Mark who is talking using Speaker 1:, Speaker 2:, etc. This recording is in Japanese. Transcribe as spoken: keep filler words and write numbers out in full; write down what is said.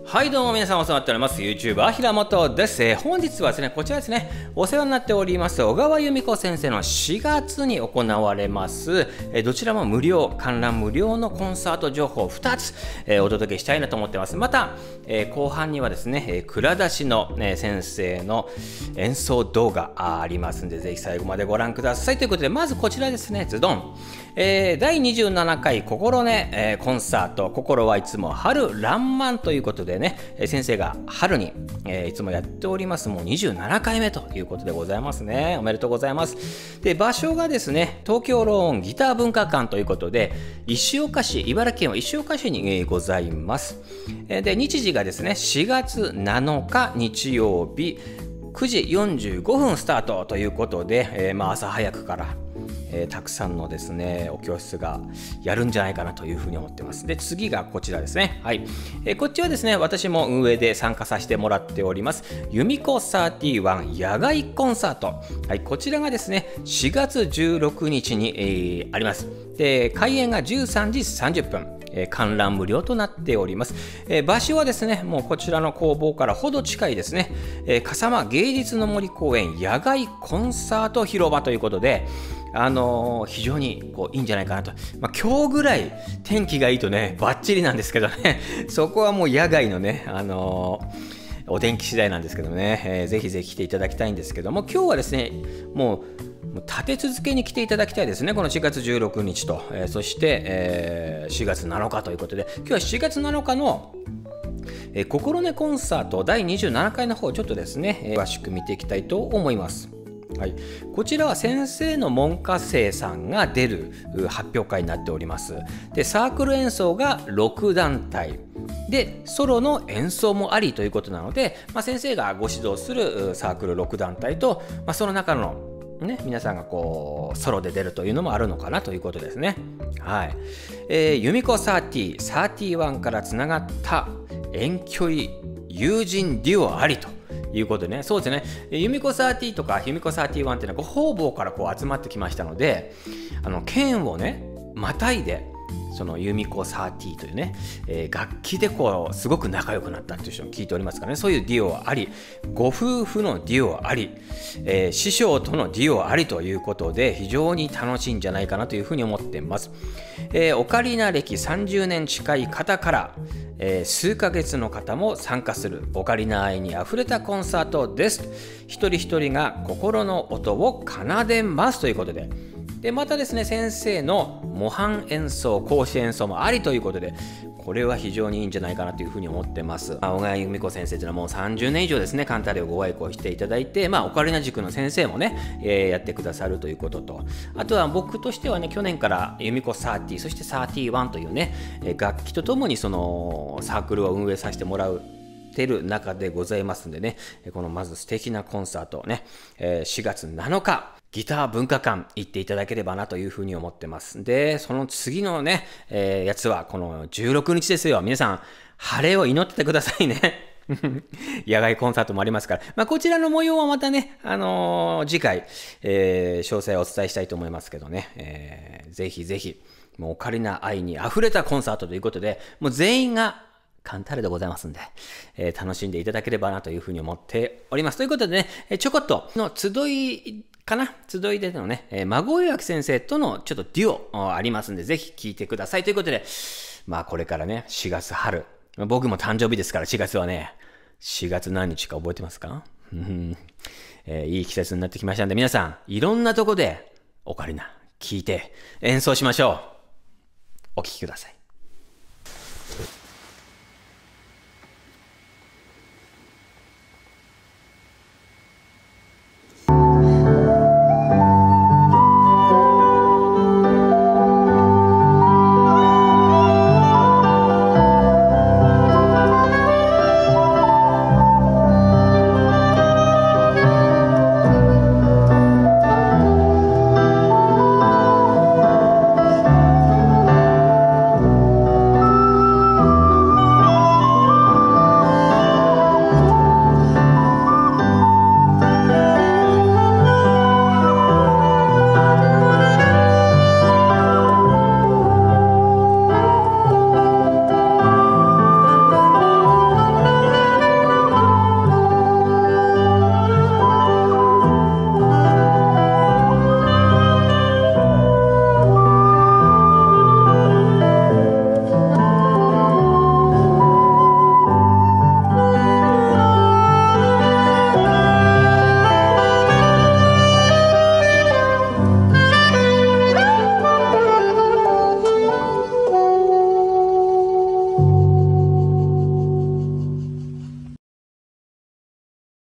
Speaker 1: はいどうも皆さんお世話になっております YouTuber 平本です、えー、本日はですねこちらですねお世話になっております小川由美子先生のしがつに行われます、えー、どちらも無料観覧無料のコンサート情報ふたつ、えー、お届けしたいなと思ってます。また、えー、後半にはですね、えー、蔵出しの、ね、先生の演奏動画 あ, ありますんでぜひ最後までご覧くださいということで、まずこちらですねズドン、えー、だいにじゅうななかい心ね、えー、コンサート心はいつも春らんまんということでね、先生が春に、えー、いつもやっておりますもうにじゅうななかいめということでございますね。おめでとうございます。で場所がですね東京ローンギター文化館ということで石岡市茨城県は石岡市に、えー、ございます。で日時がですねしがつなのか日曜日くじよんじゅうごふんスタートということで、えーまあ、朝早くからえー、たくさんのですねお教室がやるんじゃないかなというふうに思ってます。で次がこちらですね、はいえー、こっちはですね私も運営で参加させてもらっております由美子さんじゅういち野外コンサート、はい、こちらがですねしがつじゅうろくにちに、えー、あります。で開演がじゅうさんじさんじゅっぷん、えー、観覧無料となっております。えー、場所はですねもうこちらの工房からほど近いですね、えー、笠間芸術の森公園野外コンサート広場ということであのー、非常にこういいんじゃないかなと、まあ、今日ぐらい天気がいいとねバッチリなんですけどねそこはもう野外のね、あのー、お天気次第なんですけどね、えー、ぜひぜひ来ていただきたいんですけども、今日はですねもう立て続けに来ていただきたいですね。このしがつじゅうろくにちと、えー、そして、えー、しがつなのかということで、今日はしがつなのかのえー、心根コンサートだいにじゅうななかいの方をちょっとですね、えー、詳しく見ていきたいと思います。はい、こちらは先生の門下生さんが出る発表会になっております。でサークル演奏がろくだんたいでソロの演奏もありということなので、まあ、先生がご指導するサークルろくだんたいと、まあ、その中の、ね、皆さんがこうソロで出るというのもあるのかなということですね。はいえー、由美子さんじゅう、さんじゅういちからつながった遠距離友人デュオありということでね、そうですね、由美子さんじゅうとか由美子さんじゅういちっていうのは方々からこう集まってきましたので、あの県をねまたいでその由美子さんじゅうというね、えー、楽器でこうすごく仲良くなったっていう人も聞いておりますからね、そういうデュオはあり、ご夫婦のデュオはあり、えー、師匠とのデュオはありということで非常に楽しいんじゃないかなというふうに思っています。えー、オカリナ歴さんじゅうねん近い方からえー、数ヶ月の方も参加するオカリナ愛にあふれたコンサートです。一人一人が心の音を奏でますということで、でまたですね先生の模範演奏講師演奏もありということで、これは非常にいいんじゃないかなというふうに思ってます。小川由美子先生というのはもうさんじゅうねん以上ですねカンタレをご愛顧していただいて、まあ、オカリナ塾の先生もね、えー、やってくださるということと、あとは僕としてはね去年から由美子さんじゅうそしてさんじゅういちというね楽器とともにそのサークルを運営させてもらうてる中でございますんでね、このまず素敵なコンサートをねしがつなのかギター文化館行っていただければなというふうに思ってます。でその次のね、えー、やつはこのじゅうろくにちですよ。皆さん晴れを祈っててくださいね野外コンサートもありますから、まあ、こちらの模様はまたね、あのー、次回、えー、詳細をお伝えしたいと思いますけどね、えー、ぜひぜひもうオカリナ愛にあふれたコンサートということで、もう全員がカンタレでございますんで、えー、楽しんでいただければなというふうに思っております。ということでね、ちょこっとの集いかな集いでのね、えー、孫岩先生とのちょっとデュオありますんで、ぜひ聞いてくださいということで、まあこれからね、しがつ春、僕も誕生日ですからしがつはね、しがつ何日か覚えてますか？えー、いい季節になってきましたんで、皆さん、いろんなとこでオカリナ聞いて演奏しましょう。お聴きください。